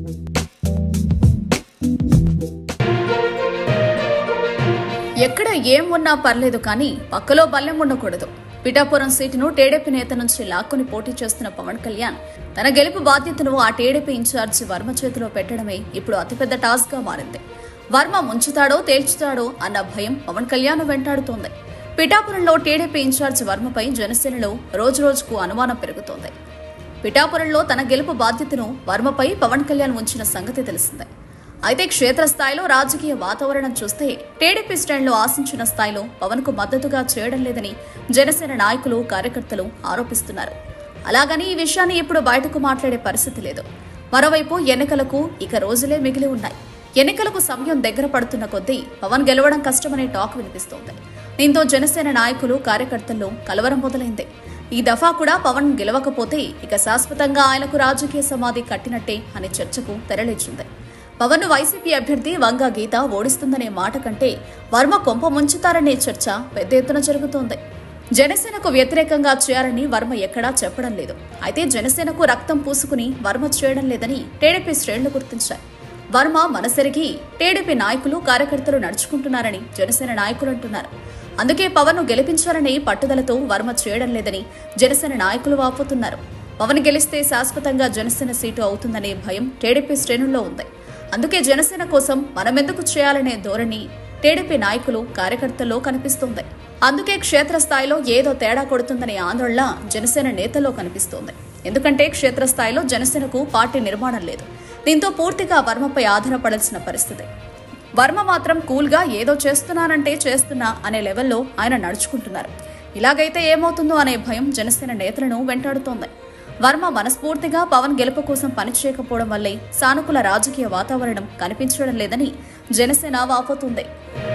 ఎక్కడ ఏం ఉన్నా పర్లేదు కానీ పక్కలో బల్లెం ఉండకూడదు. పిఠాపురం సీటును టీడీపీ నేత నుంచి లాక్కుని పోటీ చేస్తున్న పవన్ కళ్యాణ్ తన గెలుపు బాధ్యతను ఆ టీడీపీ ఇన్ఛార్జి వర్మ చేతిలో పెట్టడమే ఇప్పుడు అతిపెద్ద టాస్క్ గా మారింది. వర్మ ముంచుతాడో తేల్చుతాడో అన్న భయం పవన్ కళ్యాణ్ వెంటాడుతోంది. పిఠాపురంలో టీడీపీ ఇన్ఛార్జి వర్మపై జనసేనలో రోజురోజుకు అనుమానం పెరుగుతోంది. పిఠాపురంలో తన గెలుపు బాధ్యతను వర్మపై పవన్ కళ్యాణ్ ఉంచిన సంగతి తెలిసిందే. అయితే క్షేత్రస్థాయిలో రాజకీయ వాతావరణం చూస్తే టీడీపీ శ్రేణులు ఆశించిన స్థాయిలో పవన్ కు మద్దతుగా చేయడం లేదని జనసేన నాయకులు కార్యకర్తలు ఆరోపిస్తున్నారు. అలాగని ఈ విషయాన్ని ఇప్పుడు బయటకు మాట్లాడే పరిస్థితి లేదు. మరోవైపు ఎన్నికలకు ఇక రోజులే మిగిలి ఉన్నాయి. ఎన్నికలకు సమయం దగ్గర పడుతున్న కొద్దీ పవన్ గెలవడం కష్టమనే టాక్ వినిపిస్తోంది. దీంతో జనసేన నాయకులు కార్యకర్తల్లో కలవరం మొదలైంది. ఈ దఫా కూడా పవన్ గెలవకపోతే ఇక శాశ్వతంగా ఆయనకు రాజకీయ సమాధి కట్టినట్టే అనే చర్చకు తెరలేచింది. పవన్ ను వైసీపీ అభ్యర్థి వంగ గీత ఓడిస్తుందనే మాట కంటే వర్మ కొంప ముంచుతారనే చర్చ పెద్ద ఎత్తున జరుగుతోంది. జనసేనకు వ్యతిరేకంగా చేయాలని వర్మ ఎక్కడా చెప్పడం లేదు. అయితే జనసేనకు రక్తం పూసుకుని వర్మ చేయడం లేదని టీడీపీ శ్రేణులు గుర్తించారు. వర్మ మనసెరిగి టీడీపీ నాయకులు కార్యకర్తలు నడుచుకుంటున్నారని జనసేన నాయకులు అంటున్నారు. అందుకే పవన్ ను గెలిపించాలని పట్టుదలతో వర్మ చేయడం లేదని జనసేన నాయకులు వాపోతున్నారు. పవన్ గెలిస్తే శాశ్వతంగా జనసేన సీటు అవుతుందనే భయం టీడీపీ శ్రేణుల్లో ఉంది. అందుకే జనసేన కోసం మనమెందుకు చేయాలనే ధోరణి టీడీపీ నాయకులు కార్యకర్తల్లో కనిపిస్తోంది. అందుకే క్షేత్రస్థాయిలో ఏదో తేడా కొడుతుందనే ఆందోళన జనసేన నేతల్లో కనిపిస్తోంది. ఎందుకంటే క్షేత్రస్థాయిలో జనసేనకు పార్టీ నిర్మాణం లేదు. దీంతో పూర్తిగా వర్మపై ఆధారపడాల్సిన పరిస్థితి. వర్మ మాత్రం కూల్గా ఏదో చేస్తున్నానంటే చేస్తున్నా అనే లెవెల్లో ఆయన నడుచుకుంటున్నారు. ఇలాగైతే ఏమవుతుందో అనే భయం జనసేన నేతలను వెంటాడుతోంది. వర్మ మనస్ఫూర్తిగా పవన్ గెలుపు కోసం పనిచేయకపోవడం వల్లే సానుకూల రాజకీయ వాతావరణం కనిపించడం లేదని జనసేన వాపోతుంది.